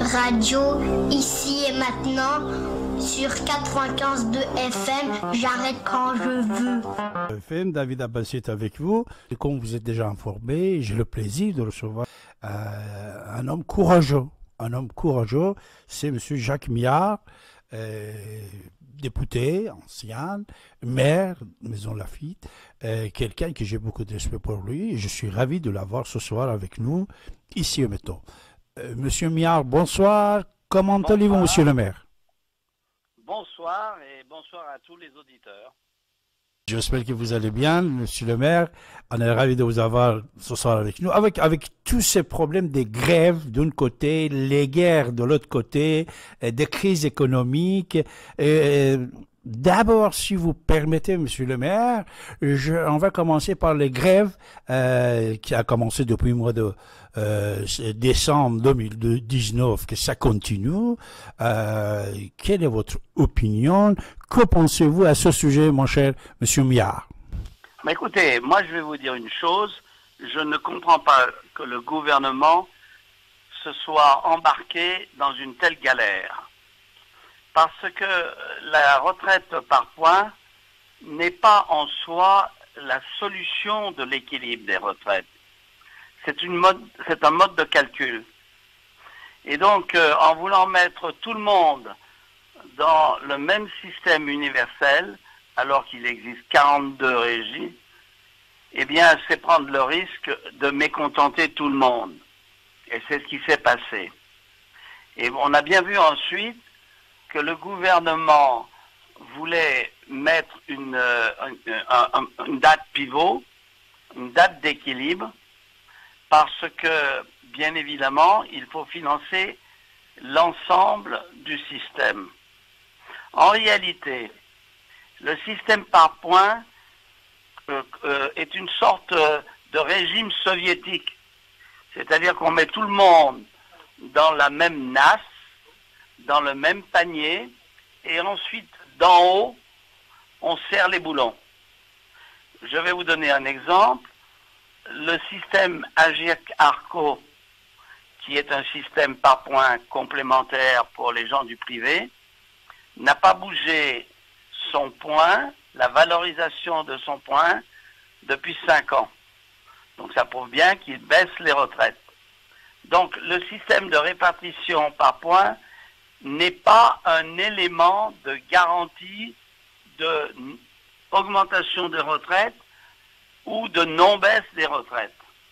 radio, ici et maintenant, sur 95.2 FM, j'arrête quand je veux. FM, David Abbassi est avec vous. Et comme vous êtes déjà informé, j'ai le plaisir de recevoir un homme courageux. Un homme courageux, c'est M. Jacques Miard, député, ancien, maire, Maison Lafitte, quelqu'un que j'ai beaucoup de respect pour lui. Et je suis ravi de l'avoir ce soir avec nous, ici et maintenant. Monsieur Miard, bonsoir. Comment allez-vous, monsieur le maire? Bonsoir et bonsoir à tous les auditeurs. J'espère que vous allez bien, monsieur le maire. On est ravis de vous avoir ce soir avec nous. Avec tous ces problèmes des grèves d'un côté, les guerres de l'autre côté, des crises économiques. D'abord, si vous permettez, monsieur le maire, on va commencer par les grèves qui a commencé depuis le mois de décembre 2019, que ça continue. Quelle est votre opinion? Que pensez-vous à ce sujet, mon cher monsieur Miard? Mais écoutez, moi je vais vous dire une chose. Je ne comprends pas que le gouvernement se soit embarqué dans une telle galère. Parce que la retraite par points n'est pas en soi la solution de l'équilibre des retraites. C'est un mode de calcul. Et donc, en voulant mettre tout le monde dans le même système universel, alors qu'il existe 42 régimes, eh bien, c'est prendre le risque de mécontenter tout le monde. Et c'est ce qui s'est passé. Et on a bien vu ensuite que le gouvernement voulait mettre une date pivot, une date d'équilibre, parce que, bien évidemment, il faut financer l'ensemble du système. En réalité, le système par points est une sorte de régime soviétique. C'est-à-dire qu'on met tout le monde dans la même nasse, dans le même panier, et ensuite, d'en haut, on serre les boulons. Je vais vous donner un exemple. Le système Agirc-Arrco, qui est un système par points complémentaire pour les gens du privé, n'a pas bougé son point, la valorisation de son point, depuis 5 ans. Donc ça prouve bien qu'il baisse les retraites. Donc le système de répartition par points n'est pas un élément de garantie d'augmentation des retraites ou de non-baisse des retraites.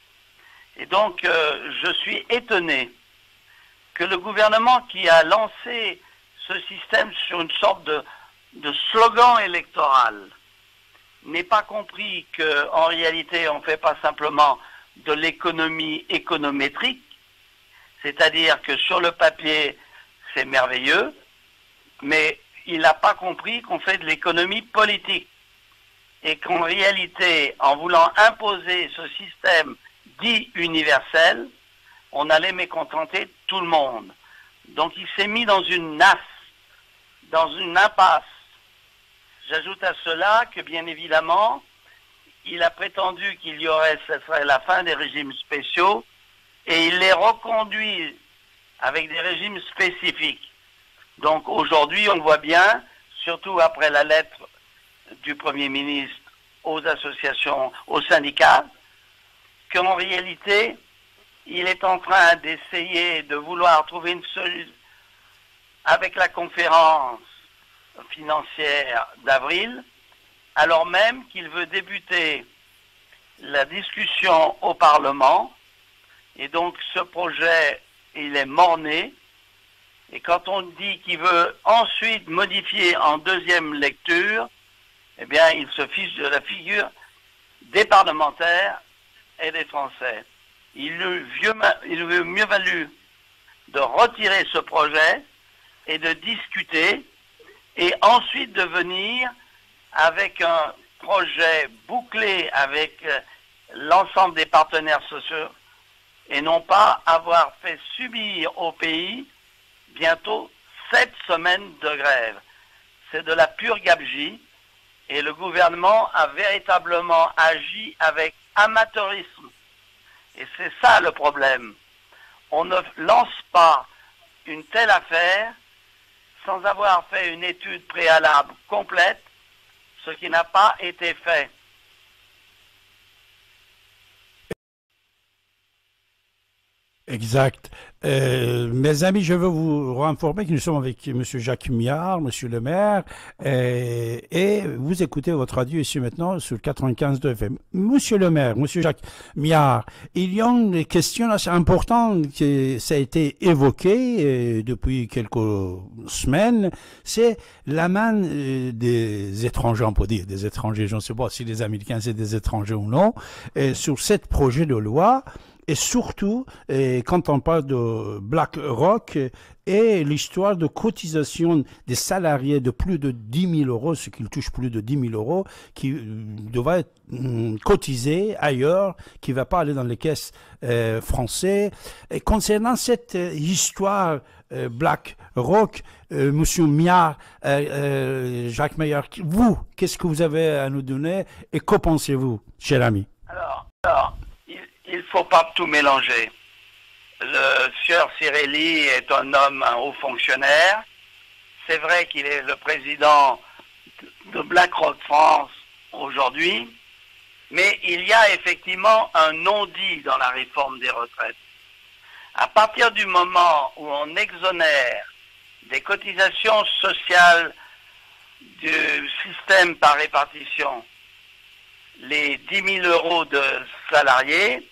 Et donc, je suis étonné que le gouvernement qui a lancé ce système sur une sorte de slogan électoral n'ait pas compris qu'en réalité, on ne fait pas simplement de l'économie économétrique, c'est-à-dire que sur le papier, c'est merveilleux, mais il n'a pas compris qu'on fait de l'économie politique. Et qu'en réalité, en voulant imposer ce système dit universel, on allait mécontenter tout le monde. Donc il s'est mis dans une nasse, dans une impasse. J'ajoute à cela que bien évidemment, il a prétendu qu'il y aurait, ce serait la fin des régimes spéciaux, et il les reconduit avec des régimes spécifiques. Donc aujourd'hui, on voit bien, surtout après la lettre du Premier ministre aux associations, aux syndicats, qu'en réalité, il est en train d'essayer de vouloir trouver une solution avec la conférence financière d'avril, alors même qu'il veut débuter la discussion au Parlement, et donc ce projet, il est mort-né, et quand on dit qu'il veut ensuite modifier en deuxième lecture, eh bien, il se fiche de la figure des parlementaires et des Français. Il eût mieux valu de retirer ce projet et de discuter, et ensuite de venir avec un projet bouclé avec l'ensemble des partenaires sociaux, et non pas avoir fait subir au pays bientôt 7 semaines de grève. C'est de la pure gabegie, et le gouvernement a véritablement agi avec amateurisme. Et c'est ça le problème. On ne lance pas une telle affaire sans avoir fait une étude préalable complète, ce qui n'a pas été fait. Exact. Mes amis, je veux vous informer que nous sommes avec M. Jacques Miard, M. le maire, et vous écoutez votre radio ici maintenant sur le 95.2 FM. Monsieur le maire, M. Jacques Miard, il y a une question assez importante qui ça a été évoqué depuis quelques semaines, c'est l'amende des étrangers, on peut dire des étrangers, je ne sais pas si les Américains c'est des étrangers ou non, sur ce projet de loi. Et surtout, quand on parle de BlackRock et l'histoire de cotisation des salariés de plus de 10 000 euros, ceux qui touchent plus de 10 000 euros, qui devraient être cotisés ailleurs, qui ne va pas aller dans les caisses françaises. Et concernant cette histoire BlackRock, Monsieur Miard, Jacques Meyer, vous, qu'est-ce que vous avez à nous donner et qu'en pensez-vous, cher ami? Alors, il ne faut pas tout mélanger. Le sieur Cirelli est un homme, un haut fonctionnaire. C'est vrai qu'il est le président de BlackRock France aujourd'hui, mais il y a effectivement un non-dit dans la réforme des retraites. À partir du moment où on exonère des cotisations sociales du système par répartition les 10 000 euros de salariés,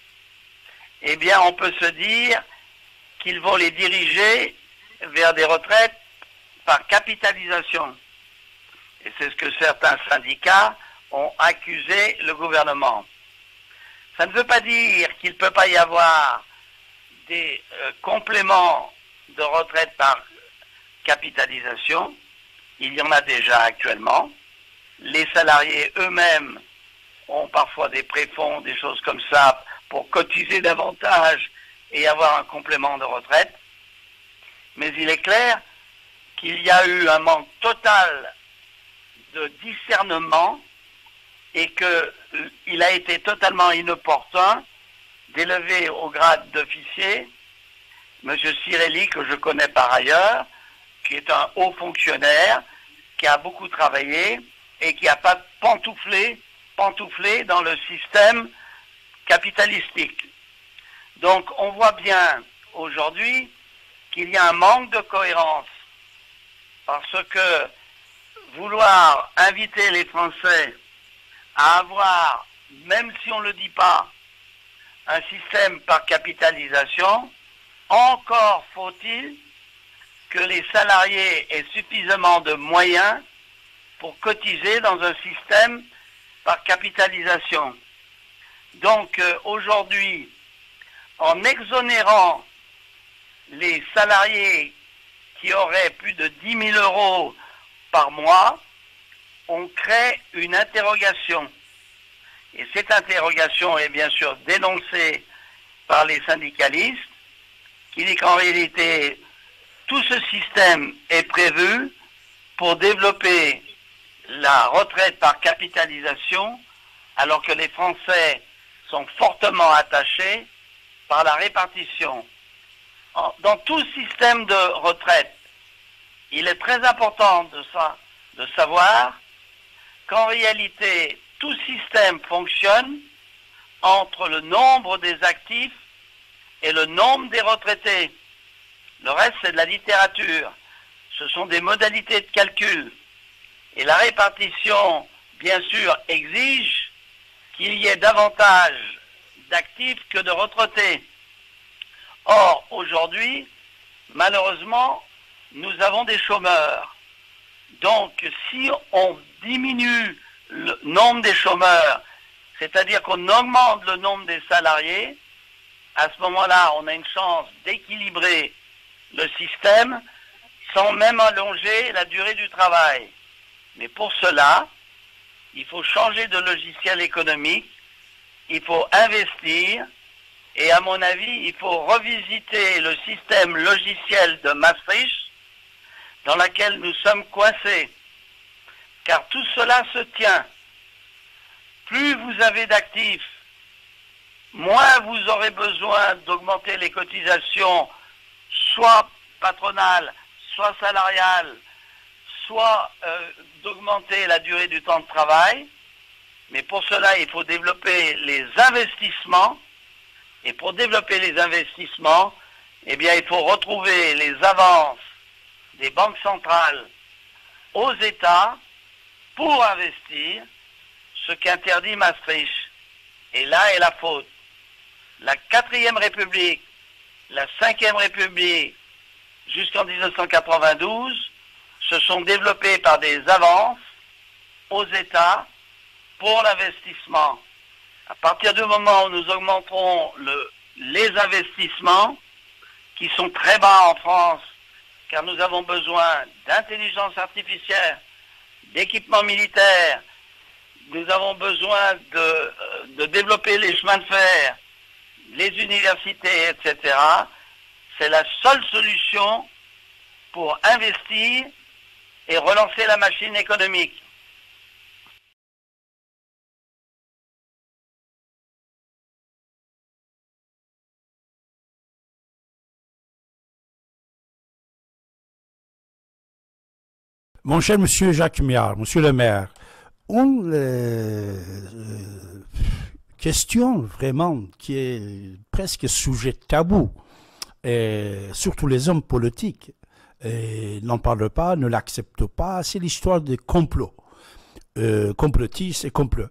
eh bien, on peut se dire qu'ils vont les diriger vers des retraites par capitalisation. Et c'est ce que certains syndicats ont accusé le gouvernement. Ça ne veut pas dire qu'il ne peut pas y avoir des compléments de retraite par capitalisation. Il y en a déjà actuellement. Les salariés eux-mêmes ont parfois des préfonds, des choses comme ça, pour cotiser davantage et avoir un complément de retraite. Mais il est clair qu'il y a eu un manque total de discernement et qu'il a été totalement inopportun d'élever au grade d'officier M. Cirelli, que je connais par ailleurs, qui est un haut fonctionnaire, qui a beaucoup travaillé et qui n'a pas pantouflé dans le système capitalistique. Donc on voit bien aujourd'hui qu'il y a un manque de cohérence parce que vouloir inviter les Français à avoir, même si on ne le dit pas, un système par capitalisation, encore faut-il que les salariés aient suffisamment de moyens pour cotiser dans un système par capitalisation. Donc aujourd'hui, en exonérant les salariés qui auraient plus de 10 000 euros par mois, on crée une interrogation. Et cette interrogation est bien sûr dénoncée par les syndicalistes, qui dit qu'en réalité, tout ce système est prévu pour développer la retraite par capitalisation, alors que les Français sont fortement attachés par la répartition. Dans tout système de retraite, il est très important de savoir qu'en réalité, tout système fonctionne entre le nombre des actifs et le nombre des retraités. Le reste, c'est de la littérature. Ce sont des modalités de calcul. Et la répartition, bien sûr, exige qu'il y ait davantage d'actifs que de retraités. Or, aujourd'hui, malheureusement, nous avons des chômeurs. Donc, si on diminue le nombre des chômeurs, c'est-à-dire qu'on augmente le nombre des salariés, à ce moment-là, on a une chance d'équilibrer le système sans même allonger la durée du travail. Mais pour cela, il faut changer de logiciel économique, il faut investir, et à mon avis, il faut revisiter le système logiciel de Maastricht dans lequel nous sommes coincés. Car tout cela se tient. Plus vous avez d'actifs, moins vous aurez besoin d'augmenter les cotisations, soit patronale, soit salariale, soit d'augmenter la durée du temps de travail. Mais pour cela, il faut développer les investissements. Et pour développer les investissements, eh bien, il faut retrouver les avances des banques centrales aux États pour investir, ce qu'interdit Maastricht. Et là est la faute. La 4e République, la 5e République, jusqu'en 1992, se sont développées par des avances aux États pour l'investissement. À partir du moment où nous augmenterons les investissements, qui sont très bas en France, car nous avons besoin d'intelligence artificielle, d'équipements militaires, nous avons besoin de développer les chemins de fer, les universités, etc. C'est la seule solution pour investir et relancer la machine économique. Mon cher monsieur Jacques Miard, monsieur le maire, une question vraiment qui est presque sujet tabou, et surtout les hommes politiques n'en parlent pas, ne l'acceptent pas, c'est l'histoire des complots. Complotistes et complots.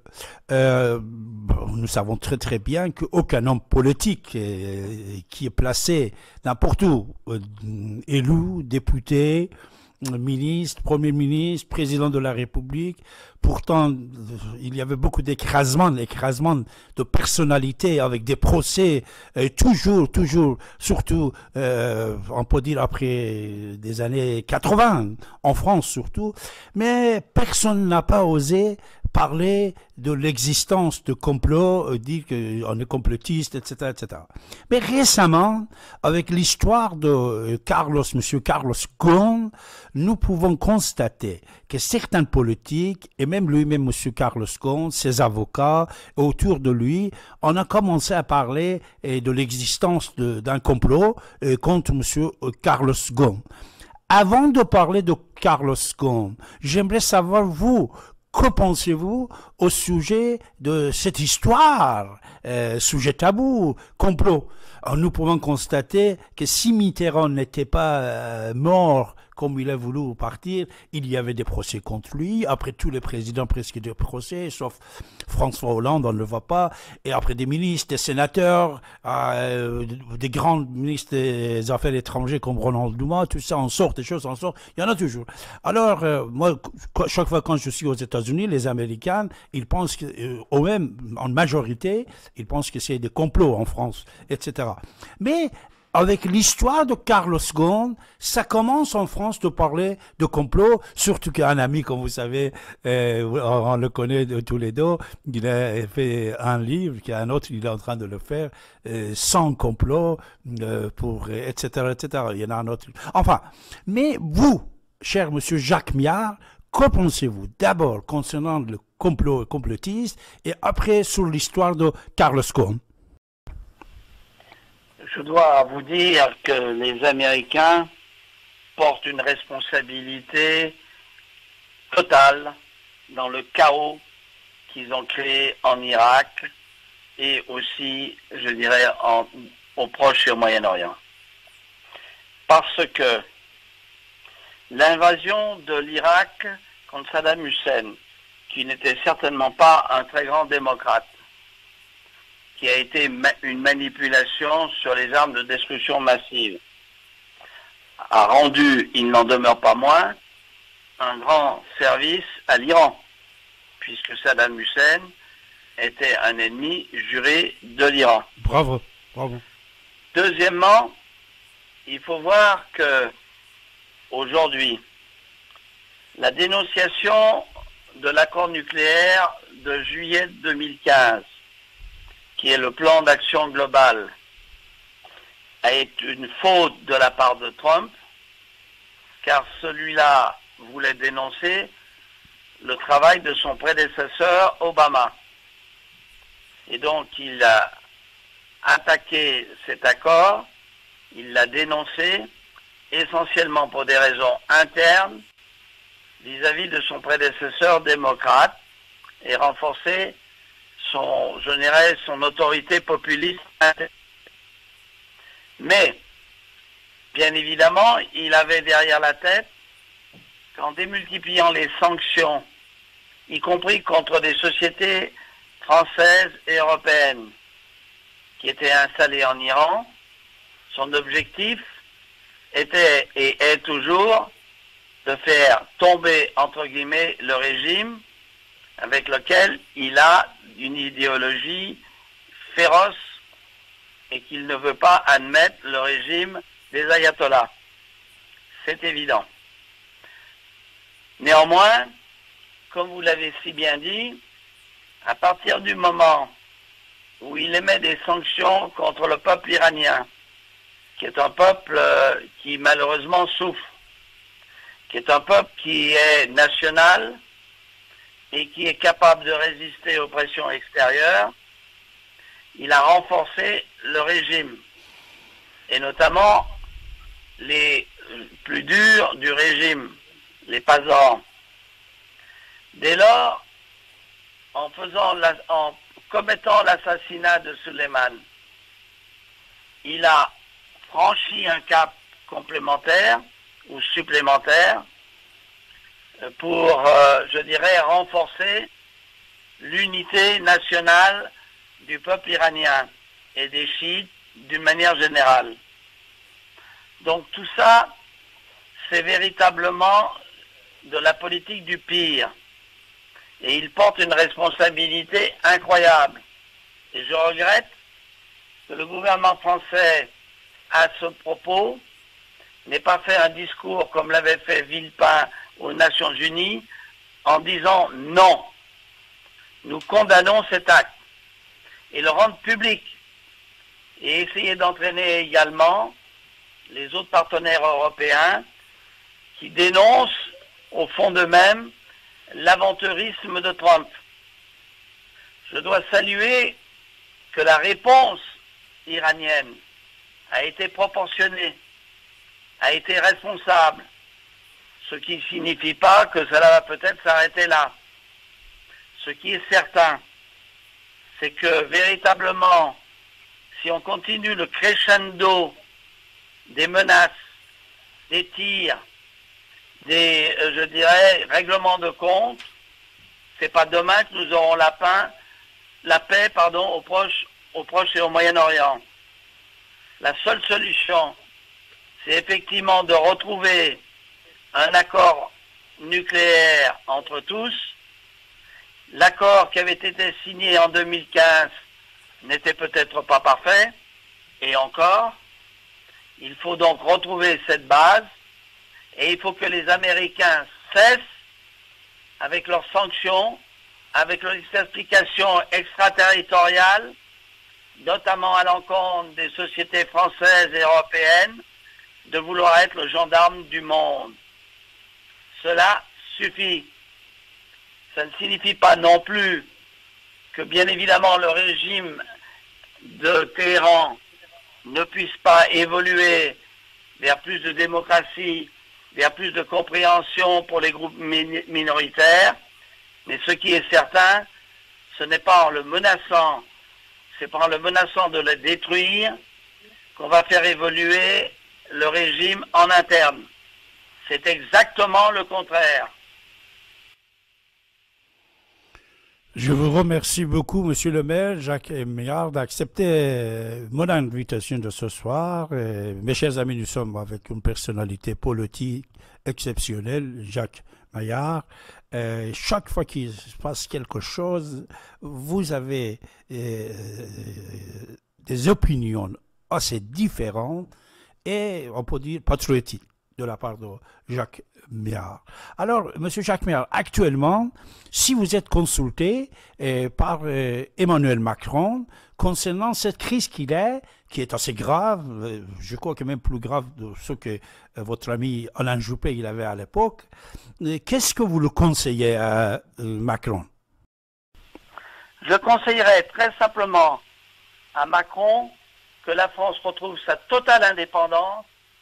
Nous savons très très bien qu'aucun homme politique qui est placé n'importe où, élu, député, ministre, premier ministre, président de la République. Pourtant, il y avait beaucoup d'écrasements de personnalités avec des procès, toujours, surtout, on peut dire après des années 80, en France surtout, mais personne n'a pas osé parler de l'existence de complots, dire qu'on est complotiste, etc., etc. Mais récemment, avec l'histoire de monsieur Carlos Ghosn, nous pouvons constater que certains politiques, et même lui-même, monsieur Carlos Ghosn, ses avocats, autour de lui, on a commencé à parler de l'existence d'un complot contre monsieur Carlos Ghosn. Avant de parler de Carlos Ghosn, j'aimerais savoir, vous, que pensez-vous au sujet de cette histoire, sujet tabou, complot? Alors, nous pouvons constater que si Mitterrand n'était pas mort comme il a voulu partir, il y avait des procès contre lui. Après tous les présidents, presque des procès, sauf François Hollande, on ne le voit pas. Et après des ministres, des sénateurs, des grands ministres des Affaires étrangères comme Ronald Dumas, tout ça, on sort des choses, on sort. Il y en a toujours. Alors, moi, chaque fois quand je suis aux États-Unis, les Américains, ils pensent que, au même, en majorité, ils pensent que c'est des complots en France, etc. Mais avec l'histoire de Carlos Ghosn, ça commence en France de parler de complot, surtout qu'un ami, comme vous savez, on le connaît tous les deux, il a fait un livre, qu'un autre, il est en train de le faire, sans complot, etc., etc. Il y en a un autre. Enfin, mais vous, cher monsieur Jacques Miard, que pensez-vous d'abord concernant le complot complotiste et après sur l'histoire de Carlos Ghosn? Je dois vous dire que les Américains portent une responsabilité totale dans le chaos qu'ils ont créé en Irak et aussi, je dirais, au Proche et au Moyen-Orient. Parce que l'invasion de l'Irak contre Saddam Hussein, qui n'était certainement pas un très grand démocrate, qui a été une manipulation sur les armes de destruction massive, a rendu, il n'en demeure pas moins, un grand service à l'Iran, puisque Saddam Hussein était un ennemi juré de l'Iran. Bravo, bravo. Deuxièmement, il faut voir que aujourd'hui, la dénonciation de l'accord nucléaire de juillet 2015, qui est le plan d'action global, a été une faute de la part de Trump, car celui-là voulait dénoncer le travail de son prédécesseur Obama. Et donc il a attaqué cet accord, il l'a dénoncé, essentiellement pour des raisons internes vis-à-vis de son prédécesseur démocrate et renforcer son autorité populiste. Mais, bien évidemment, il avait derrière la tête qu'en démultipliant les sanctions, y compris contre des sociétés françaises et européennes qui étaient installées en Iran, son objectif était et est toujours de faire tomber, entre guillemets, le régime avec lequel il a une idéologie féroce et qu'il ne veut pas admettre le régime des ayatollahs. C'est évident. Néanmoins, comme vous l'avez si bien dit, à partir du moment où il émet des sanctions contre le peuple iranien, qui est un peuple qui malheureusement souffre, qui est un peuple qui est national et qui est capable de résister aux pressions extérieures, il a renforcé le régime, et notamment les plus durs du régime, les Pazans. Dès lors, en commettant l'assassinat de Suleiman, il a franchi un cap complémentaire ou supplémentaire pour, je dirais, renforcer l'unité nationale du peuple iranien et des chiites d'une manière générale. Donc tout ça, c'est véritablement de la politique du pire. Et il porte une responsabilité incroyable. Et je regrette que le gouvernement français, à ce propos, n'ait pas fait un discours comme l'avait fait Villepin aux Nations Unies en disant non, nous condamnons cet acte et le rendre public et essayer d'entraîner également les autres partenaires européens qui dénoncent au fond d'eux-mêmes l'aventurisme de Trump. Je dois saluer que la réponse iranienne a été proportionnée, a été responsable, ce qui ne signifie pas que cela va peut-être s'arrêter là. Ce qui est certain, c'est que véritablement, si on continue le crescendo des menaces, des tirs, des, je dirais, règlements de compte, c'est pas demain que nous aurons la paix, au Proche et au Moyen-Orient. La seule solution, c'est effectivement de retrouver un accord nucléaire entre tous. L'accord qui avait été signé en 2015 n'était peut-être pas parfait, et encore, il faut donc retrouver cette base, et il faut que les Américains cessent avec leurs sanctions, avec leurs explications extraterritoriales, notamment à l'encontre des sociétés françaises et européennes, de vouloir être le gendarme du monde. Cela suffit. Ça ne signifie pas non plus que, bien évidemment, le régime de Téhéran ne puisse pas évoluer vers plus de démocratie, vers plus de compréhension pour les groupes minoritaires. Mais ce qui est certain, ce n'est pas en le menaçant, c'est pas en le menaçant de le détruire qu'on va faire évoluer le régime en interne. C'est exactement le contraire. Je vous remercie beaucoup, Monsieur le maire, Jacques Maillard, d'accepter mon invitation de ce soir. Mes chers amis, nous sommes avec une personnalité politique exceptionnelle, Jacques Maillard. Chaque fois qu'il se passe quelque chose, vous avez des opinions assez différentes et, on peut dire, patriotiques de la part de Jacques Maillard. Alors, Monsieur Jacques Maillard, actuellement, si vous êtes consulté par Emmanuel Macron concernant cette crise qui est assez grave, je crois que même plus grave de ce que votre ami Alain Juppé il avait à l'époque, qu'est-ce que vous le conseillez à Macron? Je conseillerais très simplement à Macron que la France retrouve sa totale indépendance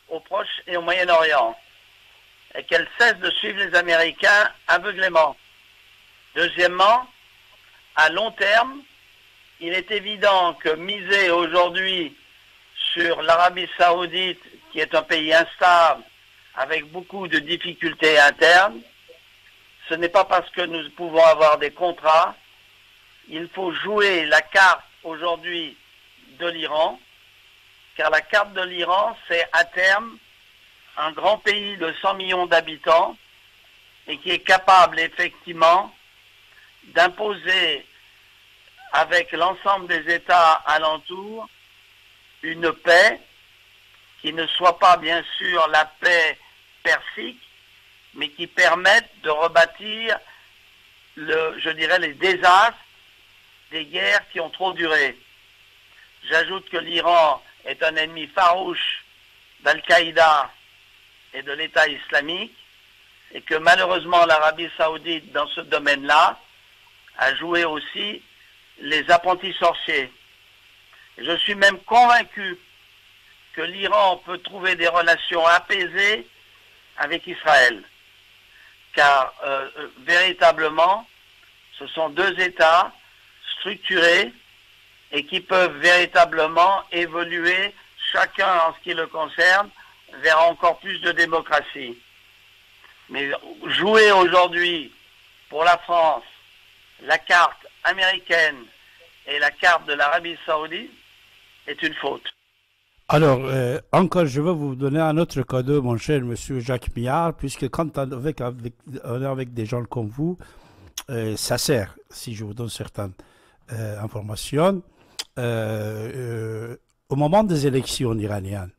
au Proche et au Moyen-Orient et qu'elle cesse de suivre les Américains aveuglément. Deuxièmement, à long terme, il est évident que miser aujourd'hui sur l'Arabie Saoudite, qui est un pays instable, avec beaucoup de difficultés internes, ce n'est pas parce que nous pouvons avoir des contrats. Il faut jouer la carte aujourd'hui de l'Iran, car la carte de l'Iran, c'est à terme un grand pays de 100 millions d'habitants et qui est capable effectivement d'imposer avec l'ensemble des États alentours une paix qui ne soit pas bien sûr la paix persique, mais qui permette de rebâtir, je dirais, les désastres des guerres qui ont trop duré. J'ajoute que l'Iran est un ennemi farouche d'Al-Qaïda et de l'État islamique, et que malheureusement l'Arabie Saoudite, dans ce domaine-là, a joué aussi les apprentis sorciers. Je suis même convaincu que l'Iran peut trouver des relations apaisées avec Israël, car véritablement, ce sont deux États structurés et qui peuvent véritablement évoluer, chacun en ce qui le concerne, vers encore plus de démocratie. Mais jouer aujourd'hui pour la France la carte américaine et la carte de l'Arabie Saoudite est une faute. Alors, encore, je vais vous donner un autre cadeau, mon cher monsieur Jacques Millard, puisque quand on est avec des gens comme vous, ça sert, si je vous donne certaines informations. Au moment des élections iraniennes,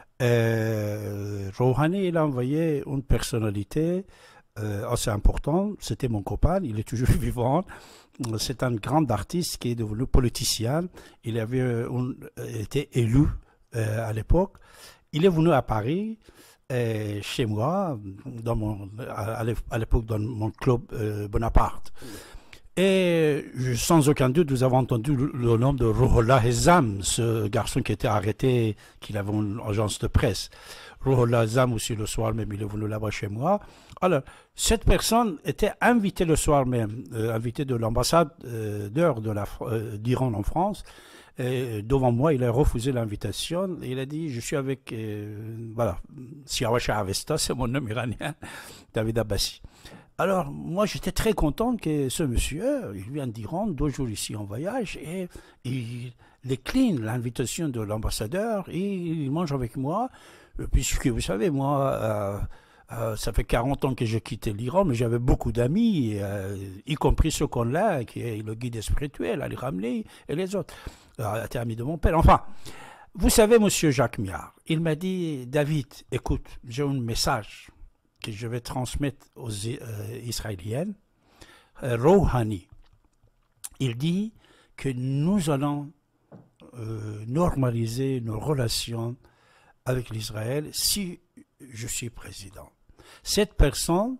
Rouhani, il a envoyé une personnalité assez importante, c'était mon copain, il est toujours vivant. C'est un grand artiste qui est devenu politicien. Il avait été élu à l'époque. Il est venu à Paris, chez moi, à l'époque dans mon club Bonaparte. Et sans aucun doute, nous avons entendu le nom de Ruhollah Ezzam, ce garçon qui était arrêté, qui avait une agence de presse. Ruhollah Ezzam aussi le soir même, il est venu là-bas chez moi. Alors, cette personne était invitée le soir même, invitée de l'ambassade d'Iran en France. Et devant moi, il a refusé l'invitation. Il a dit, je suis avec, voilà, Siawasha Avesta, c'est mon nom iranien, David Abbasi. Alors, moi, j'étais très content que ce monsieur, il vient d'Iran, 2 jours ici en voyage, et il décline l'invitation de l'ambassadeur, et il mange avec moi, puisque, vous savez, moi, ça fait 40 ans que j'ai quitté l'Iran, mais j'avais beaucoup d'amis, y compris ce qu'on-là, qui est le guide spirituel, Ali Ramli, et les autres, était ami de mon père. Enfin, vous savez, monsieur Jacques Millard, il m'a dit, David, écoute, j'ai un message que je vais transmettre aux Israéliennes. Rouhani, il dit que nous allons normaliser nos relations avec l'Israël si je suis président. Cette personne,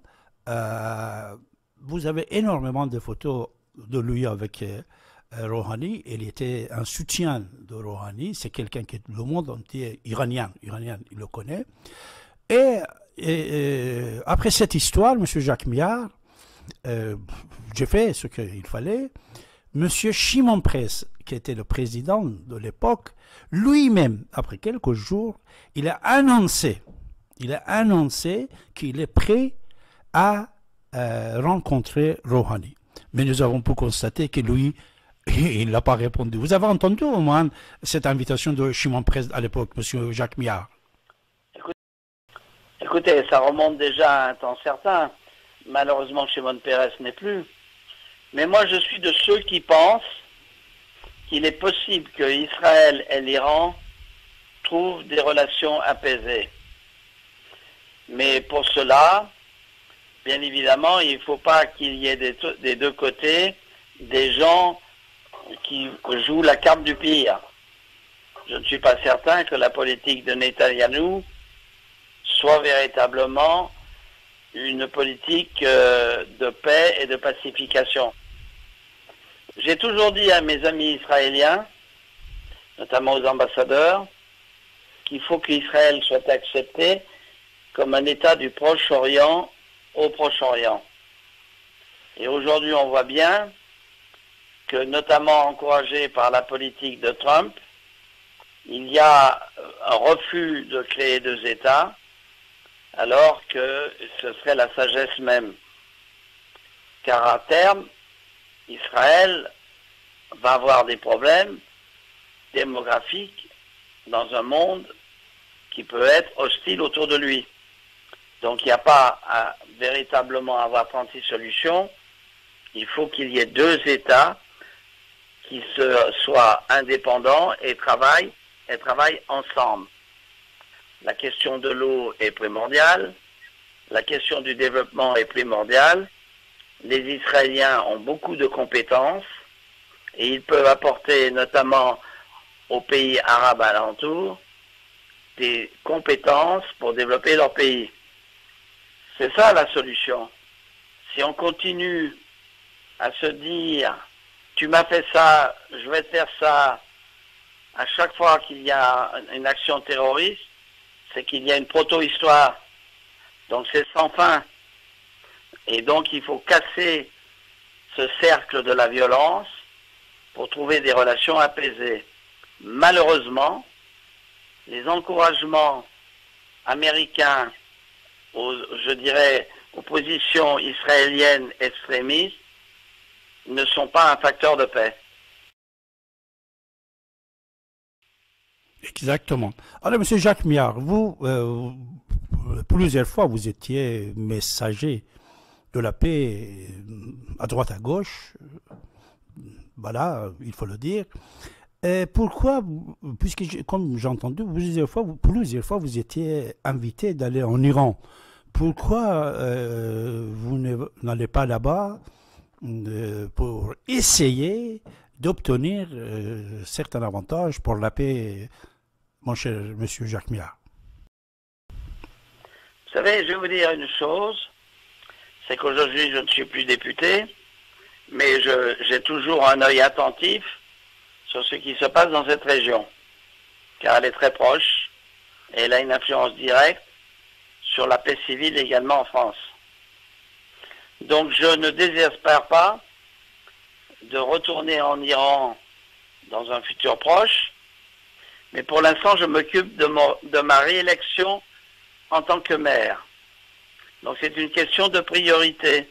vous avez énormément de photos de lui avec Rouhani. Il était un soutien de Rouhani. C'est quelqu'un qui le monde entier iranien, il le connaît. Et après cette histoire, M. Jacques Millard, j'ai fait ce qu'il fallait. M. Shimon Peres, qui était le président de l'époque, lui-même, après quelques jours, il a annoncé qu'il est prêt à rencontrer Rouhani. Mais nous avons pu constater que lui, il n'a pas répondu. Vous avez entendu au moins cette invitation de Shimon Peres à l'époque, M. Jacques Millard? Écoutez, ça remonte déjà à un temps certain. Malheureusement, Shimon Peres n'est plus. Mais moi, je suis de ceux qui pensent qu'il est possible que Israël et l'Iran trouvent des relations apaisées. Mais pour cela, bien évidemment, il ne faut pas qu'il y ait des deux côtés des gens qui jouent la carte du pire. Je ne suis pas certain que la politique de Netanyahou soit véritablement une politique de paix et de pacification. J'ai toujours dit à mes amis israéliens, notamment aux ambassadeurs, qu'il faut qu'Israël soit accepté comme un État du Proche-Orient au Proche-Orient. Et aujourd'hui, on voit bien que, notamment encouragé par la politique de Trump, il y a un refus de créer deux États, alors que ce serait la sagesse même. Car à terme, Israël va avoir des problèmes démographiques dans un monde qui peut être hostile autour de lui. Donc il n'y a pas à véritablement avoir 36 solutions. Il faut qu'il y ait deux États qui soient indépendants et travaillent ensemble. La question de l'eau est primordiale, la question du développement est primordiale. Les Israéliens ont beaucoup de compétences et ils peuvent apporter notamment aux pays arabes alentours des compétences pour développer leur pays. C'est ça la solution. Si on continue à se dire « tu m'as fait ça, je vais te faire ça », à chaque fois qu'il y a une action terroriste, c'est qu'il y a une proto-histoire. Donc c'est sans fin. Et donc il faut casser ce cercle de la violence pour trouver des relations apaisées. Malheureusement, les encouragements américains aux positions israéliennes extrémistes ne sont pas un facteur de paix. Exactement. Alors, M. Jacques Miard, vous, plusieurs fois, vous étiez messager de la paix à droite, à gauche. Voilà, il faut le dire. Et pourquoi, puisque, comme j'ai entendu, plusieurs fois, vous étiez invité d'aller en Iran. Pourquoi vous n'allez pas là-bas pour essayer d'obtenir certains avantages pour la paix, mon cher monsieur Jacques Miard? Vous savez, je vais vous dire une chose, c'est qu'aujourd'hui je ne suis plus député, mais j'ai toujours un œil attentif sur ce qui se passe dans cette région, car elle est très proche et elle a une influence directe sur la paix civile également en France. Donc je ne désespère pas de retourner en Iran dans un futur proche, mais pour l'instant je m'occupe de ma réélection en tant que maire. Donc c'est une question de priorité.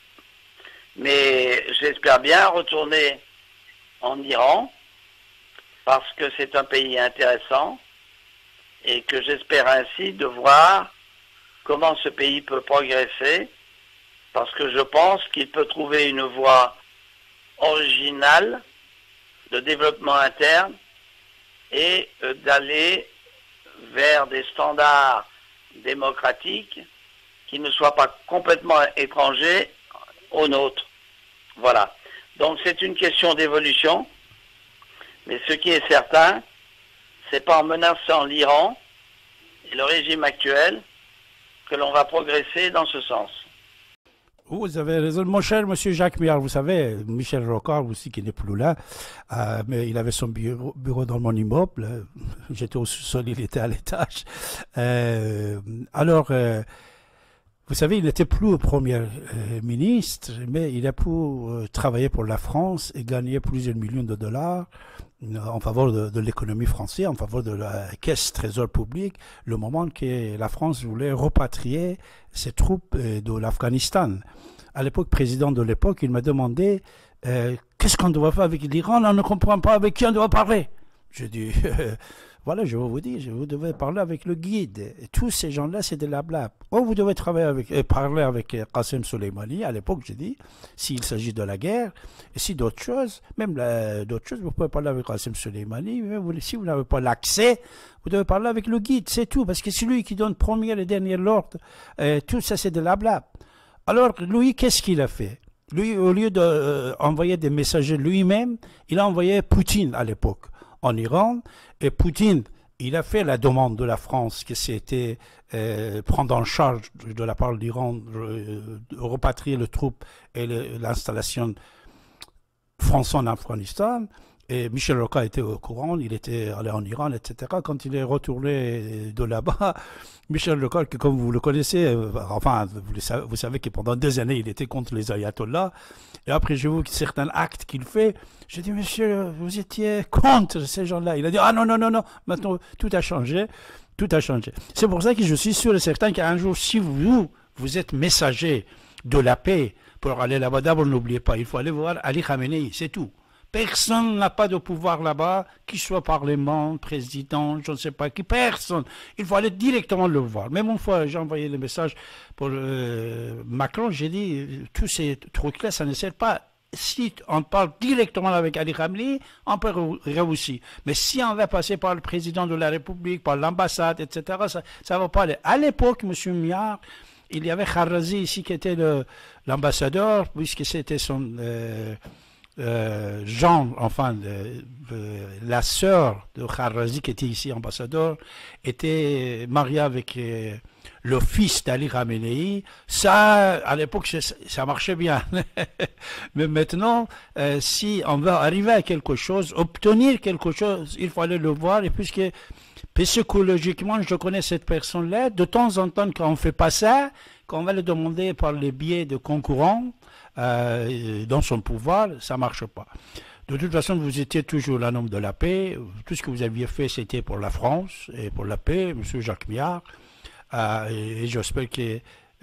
Mais j'espère bien retourner en Iran parce que c'est un pays intéressant et que j'espère ainsi de voir comment ce pays peut progresser, parce que je pense qu'il peut trouver une voie originale de développement interne et d'aller vers des standards démocratiques qui ne soient pas complètement étrangers aux nôtres. Voilà. Donc c'est une question d'évolution, mais ce qui est certain, c'est pas en menaçant l'Iran et le régime actuel que l'on va progresser dans ce sens. Vous avez raison, mon cher monsieur Jacques Miard. Vous savez, Michel Rocard aussi, qui n'est plus là, mais il avait son bureau dans mon immeuble. J'étais au sous-sol, il était à l'étage. Vous savez, il n'était plus Premier ministre, mais il a pu travailler pour la France et gagner plusieurs millions de dollars en faveur de l'économie française, en faveur de la caisse trésor public, le moment que la France voulait repatrier ses troupes de l'Afghanistan. À l'époque, président de l'époque, il m'a demandé qu'est-ce qu'on doit faire avec l'Iran, on ne comprend pas avec qui on doit parler. Je dis, voilà, je vais vous dire, vous devez parler avec le guide. Et tous ces gens-là, c'est de la blague. Ou vous devez parler avec Qassem Soleimani. À l'époque, j'ai dit, s'il s'agit de la guerre, et si d'autres choses, même d'autres choses, vous pouvez parler avec Qassem Soleimani. Mais si vous n'avez pas l'accès, vous devez parler avec le guide, c'est tout. Parce que c'est lui qui donne premier et dernier l'ordre. Tout ça, c'est de la blague. Alors, lui, qu'est-ce qu'il a fait? Lui, au lieu d'envoyer des messagers lui-même, il a envoyé Poutine à l'époque en Iran, et Poutine, il a fait la demande de la France que c'était prendre en charge de la part de l'Iran, repatrier les troupes et l'installation française en Afghanistan, Et Michel Rocard était au courant, il était allé en Iran, etc. Quand il est retourné de là-bas, Michel Rocard, que comme vous le connaissez, enfin, vous savez que pendant des années, il était contre les ayatollahs. Et après, je vois certains actes qu'il fait. J'ai dit, monsieur, vous étiez contre ces gens-là. Il a dit, ah non, non, non, non, maintenant, tout a changé. Tout a changé. C'est pour ça que je suis sûr et certain qu'un jour, si vous êtes messager de la paix pour aller là-bas, d'abord, n'oubliez pas, il faut aller voir Ali Khamenei, c'est tout. Personne n'a pas de pouvoir là-bas, qu'il soit parlement, président, je ne sais pas qui, personne. Il faut aller directement le voir. Même une fois, j'ai envoyé le message pour Macron, j'ai dit, tous ces trucs-là, ça ne sert pas. Si on parle directement avec Ali Khamenei, on peut réussir. Mais si on va passer par le président de la République, par l'ambassade, etc., ça ne va pas aller. À l'époque, M. Miard, il y avait Kharrazi ici qui était l'ambassadeur, puisque c'était son... Jean, enfin, la sœur de Kharrazi, qui était ici ambassadeur, était mariée avec le fils d'Ali Khamenei. Ça, à l'époque, ça marchait bien. Mais maintenant, si on veut arriver à quelque chose, obtenir quelque chose, il faut aller le voir. Et puisque psychologiquement, je connais cette personne-là, de temps en temps, quand on ne fait pas ça, quand on va le demander par les biais de concurrents, dans son pouvoir, ça ne marche pas. De toute façon, vous étiez toujours l'un homme de la paix. Tout ce que vous aviez fait, c'était pour la France et pour la paix, M. Jacques Miard. Et j'espère que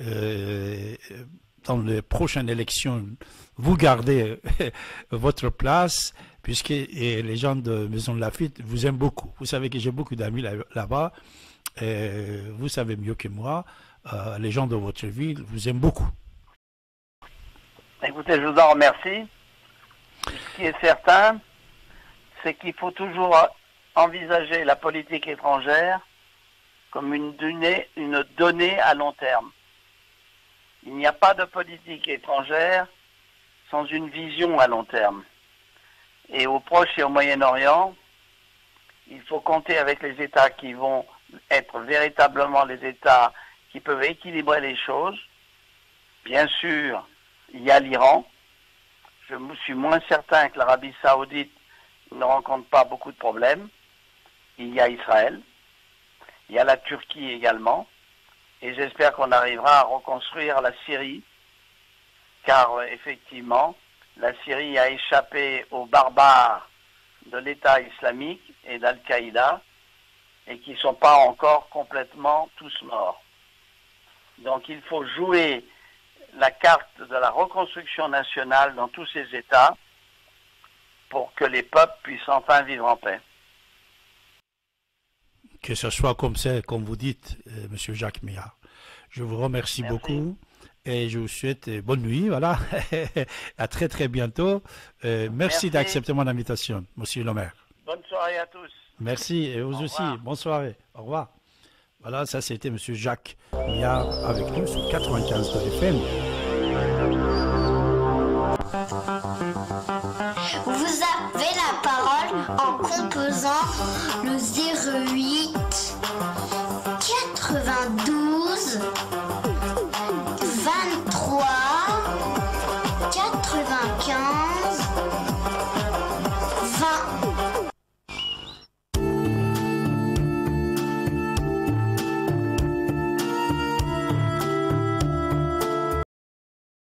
dans les prochaines élections, vous gardez votre place, puisque les gens de Maison de Laffitte vous aiment beaucoup. Vous savez que j'ai beaucoup d'amis là-bas. Vous savez mieux que moi, les gens de votre ville vous aiment beaucoup. Écoutez, je vous en remercie. Ce qui est certain, c'est qu'il faut toujours envisager la politique étrangère comme une donnée à long terme. Il n'y a pas de politique étrangère sans une vision à long terme. Et au Proche et au Moyen-Orient, il faut compter avec les États qui vont être véritablement les États qui peuvent équilibrer les choses. Bien sûr, il y a l'Iran. Je suis moins certain que l'Arabie Saoudite ne rencontre pas beaucoup de problèmes. Il y a Israël. Il y a la Turquie également. Et j'espère qu'on arrivera à reconstruire la Syrie. Car effectivement, la Syrie a échappé aux barbares de l'État islamique et d'Al-Qaïda et qui ne sont pas encore complètement tous morts. Donc il faut jouer la carte de la reconstruction nationale dans tous ces États pour que les peuples puissent enfin vivre en paix. Que ce soit comme ça, comme vous dites, Monsieur Jacques Miard. Je vous remercie beaucoup et je vous souhaite bonne nuit. Voilà. À très très bientôt. Merci d'accepter mon invitation, Monsieur le maire. Bonne soirée à tous. Merci et vous aussi. Bonne soirée. Au revoir. Voilà, ça c'était Monsieur Jacques Miard avec nous sur 95 de FM. Vous avez la parole en composant le 08 92 23 95